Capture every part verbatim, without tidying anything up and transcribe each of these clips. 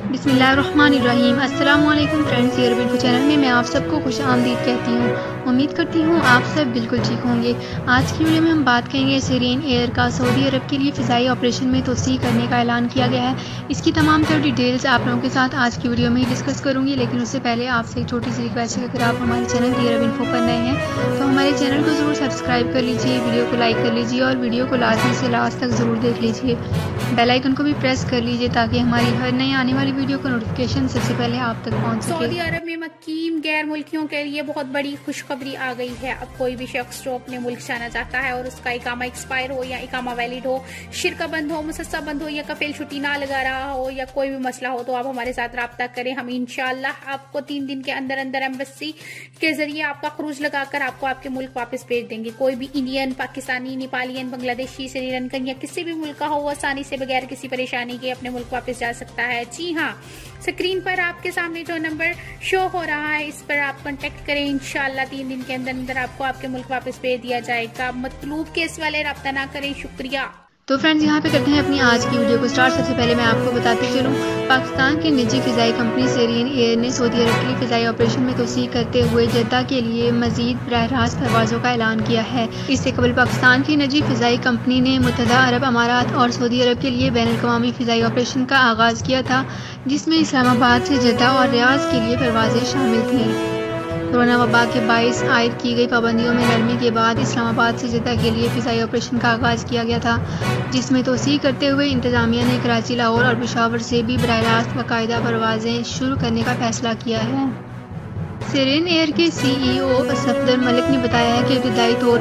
बिस्मिल्लाहिर्रहमानिर्रहीम। अस्सलामुअलैकुम फ्रेंड्स, ये रबिल चैनल में मैं आप सबको खुश आमदीद कहती हूँ। उम्मीद करती हूँ आप सब बिल्कुल ठीक होंगे। आज की वीडियो में हम बात करेंगे सिरेन एयर का सऊदी अरब के लिए फ़िज़ाई ऑपरेशन में तोसी करने का ऐलान किया गया है। इसकी तमाम तर डिटेल्स आप लोगों के साथ आज की वीडियो में ही डिस्कस करूँगी, लेकिन उससे पहले आपसे एक छोटी सी रिक्वेस्ट है, अगर आप हमारे चैनल ये रब इन्फो पर नए हैं तो हमारे चैनल को ज़रूर सब्सक्राइब कर लीजिए, वीडियो को लाइक कर लीजिए और वीडियो को लाजमी से लास्ट तक ज़रूर देख लीजिए। बेल आइकन को भी प्रेस कर लीजिए ताकि हमारी हर नई आने वाली वीडियो का नोटिफिकेशन सबसे पहले आप तक पहुंच सके। सऊदी अरब में मकीम गैर मुल्कियों के लिए बहुत बड़ी खुशखबरी आ गई है। अब कोई भी शख्स जो अपने मुल्क जाना चाहता है और उसका इकामा एक्सपायर हो या इकामा वैलिड हो, शिरका बंद हो, मुसस्सा बंद हो या कफिल छुट्टी ना लगा रहा हो या कोई भी मसला हो, तो आप हमारे साथ रब्ता करें। हम इंशाल्लाह आपको तीन दिन के अंदर अंदर एम्बेसी के जरिए आपका क्रूज लगाकर आपको आपके मुल्क वापस भेज देंगे। कोई भी इंडियन, पाकिस्तानी, नेपालियन, बांग्लादेशी, श्रीलंकन या किसी भी मुल्क का हो, वो आसानी से बगैर किसी परेशानी के अपने मुल्क वापस जा सकता है। जी हाँ, स्क्रीन पर आपके सामने जो नंबर शो हो रहा है इस पर आप कांटेक्ट करें। इंशाल्लाह तीन दिन के अंदर अंदर आपको आपके मुल्क वापस भेज दिया जाएगा। मतलूब केस वाले रब्ता ना करें। शुक्रिया। तो फ्रेंड्स, यहाँ पे करते हैं अपनी आज की वीडियो को स्टार्ट। सबसे पहले मैं आपको बताती चलूँ, पाकिस्तान की निजी फ़िज़ाई कंपनी सिरेन एयर ने सऊदी अरब के लिए फ़िज़ाई ऑपरेशन में तोसी करते हुए जद्दा के लिए मज़ीद बराह रास्त परवाज़ों का ऐलान किया है। इससे कबल पाकिस्तान की निजी फ़िज़ाई कंपनी ने मुत्तहदा अरब अमारात और सऊदी अरब के लिए बैनुल अक़वामी फ़िज़ाई ऑपरेशन का आगाज़ किया था, जिसमें इस्लामाबाद से जद्दा और रियाद के लिए परवाज़ें शामिल थीं। कोरोना वबा के बाइस आयद की गई पाबंदियों में नरमी के बाद इस्लामाबाद से जद्दा के लिए फ़िज़ाई ऑपरेशन का आगाज़ किया गया था, जिसमें तोसी करते हुए इंतज़ामिया ने कराची, लाहौर और पेशावर से भी बराह रास्त बाकायदा परवाज़ें शुरू करने का फैसला किया है। सिरेन एयर के सी ई ओ सफदर मलिक ने बताया है कि इब्तदाई तौर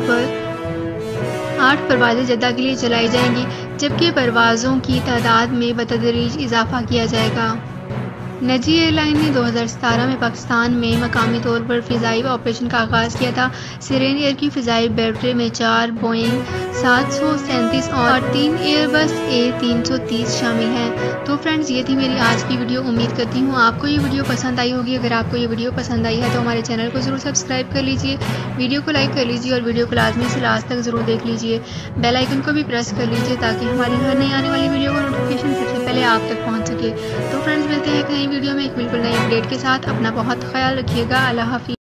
पर आठ परवाज़ें जद्दा के लिए चलाई जाएंगी, जबकि परवाज़ों की तादाद में बतदरीज इजाफा किया जाएगा। निजी एयरलाइन ने दो हज़ार सतारह में पाकिस्तान में मकामी तौर पर फ़िज़ाई ऑपरेशन का आगाज़ किया था। सिरेन एयर की फ़िज़ाई बैटरी में चार बोइंग सात सौ सैंतीस और तीन एयरबस ए तीन सौ तीस शामिल हैं। तो फ्रेंड्स, ये थी मेरी आज की वीडियो। उम्मीद करती हूँ आपको ये वीडियो पसंद आई होगी। अगर आपको ये वीडियो पसंद आई है तो हमारे चैनल को ज़रूर सब्सक्राइब कर लीजिए, वीडियो को लाइक कर लीजिए और वीडियो को लाजमी से लास्ट तक ज़रूर देख लीजिए। बेल आइकन को भी प्रेस कर लीजिए ताकि हमारी हर नई आने वाली वीडियो का नोटिफिकेशन सबसे पहले आप तक पहुँच सके। तो फ्रेंड्स, मिलते हैं एक नई वीडियो में एक बिल्कुल नई अपडेट के साथ। अपना बहुत ख्याल रखिएगा। अल्लाह हाफ़िज़।